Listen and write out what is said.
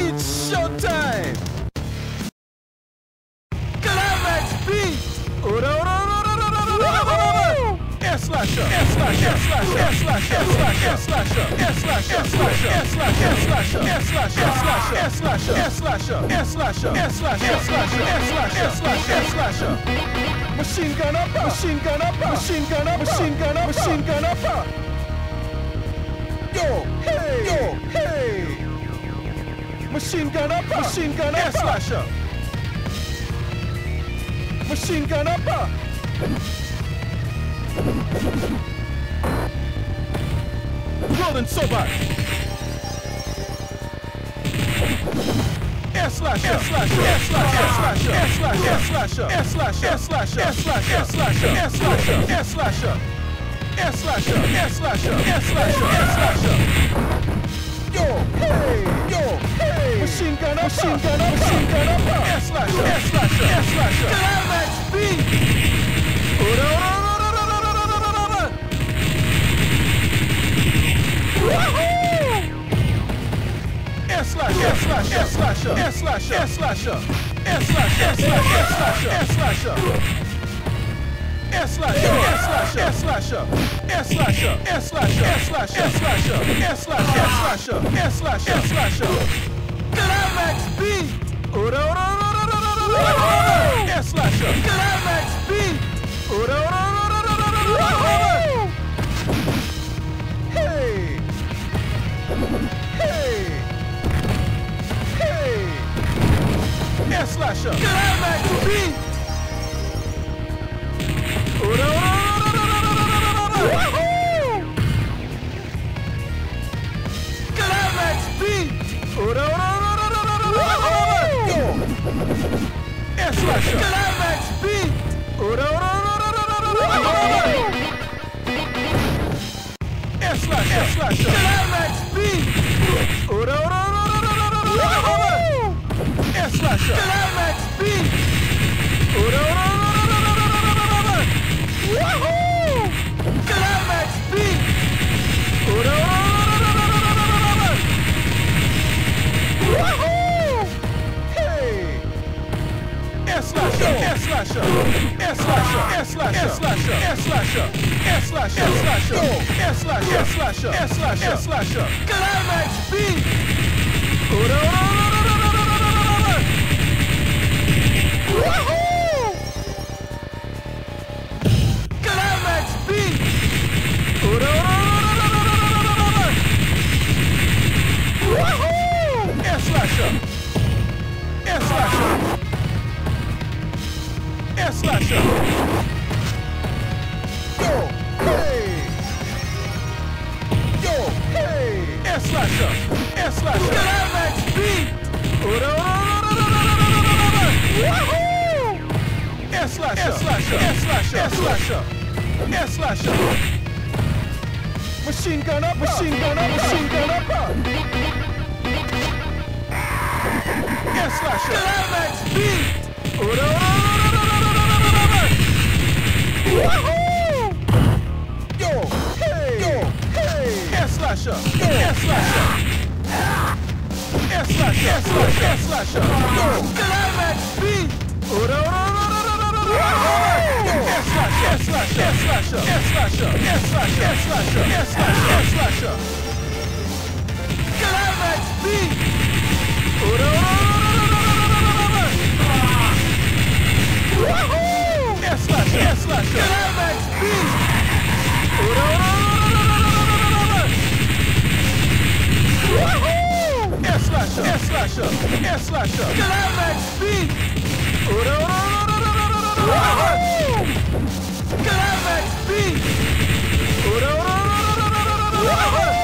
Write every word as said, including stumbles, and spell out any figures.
It's showtime! Climax beat! Ora, ora, ora, ora, ora, ora, ora. S slasher, S slasher, S slasher, S slasher, S slasher, S slasher, S slasher, S slasher, S slasher, S slasher, S slasher, S slasher, S slasher, S slasher, S slasher, S slasher, S slasher. Machine gun up, machine gun up, machine gun up, machine gun up, machine gun up. Yo, hey, yo, hey. Machine gun up, machine gun up, S slasher. Machine gun up. Rolling sober. S slasher, S slasher, S slasher, S slasher, S slasher, S slasher, S slasher, S slasher, S slasher, S slasher, S slasher, S slasher, S slasher, S slasher. Yo, hey, yo, hey. Machine gun up, machine gun up, machine gun up. S slasher, S slasher, S slasher. Climax beat. Ora, ora, ora, ora, ora, ora, ora. Woohoo! S slasher, S slasher, S slasher, S slasher, S slasher, S slasher, S slasher, S slasher, S slasher, S slasher, S slasher, S slasher, S slasher, S slasher, S slasher, S slasher, S slasher. Climax beat. Ora, ora, ora, ora, ora. S slasher. Climax beat. Ora, ora, ora, ora, ora. Hey. Hey. Hey. S slasher. Climax beat. Ora, ora, ora, ora, ora. Climax beat. Ora, ora, ora, ora, ora. Yo. S slasher. Climax beat. Ora, ora, ora, ora, ora. S slasher, S slasher. Climax beat. Ora, ora, ora, ora. S slasher. Climax beat. Ora, ora, ora. Woohoo! Climax beat. Ora, ora, woohoo! Hey! S slasher, S slasher, S slasher, S slasher, S slasher, S slasher, S slasher, S slasher, S slasher, S slasher, S slasher, S slasher. Climax beat. Ora, ora, woohoo! Climax beat. Ora, ora, woohoo! S slasher, S slasher, S slasher. Yo, hey. Yo, hey. S slasher, S slasher. Climax beat. Ora, ora, woohoo! S slasher, S slasher, S slasher, S slasher, S slasher. Machine gun up, machine gun up, machine gun up. S slasher. Climax beat. Ora, woohoo! Yo, hey, yo, hey. S slasher, S slasher, S slasher, S slasher, S slasher. Yo, climax beat. Ora, S slasher, S slasher, S slasher, S slasher, S slasher, S slasher, S slasher, S slasher. Climax beat. Ora, woohoo! S slasher, S slasher. Climax beat. Ora, woohoo! S slasher, S slasher, S slasher. Climax beat. Ora, woohoo! Climax beat. Ora, woohoo!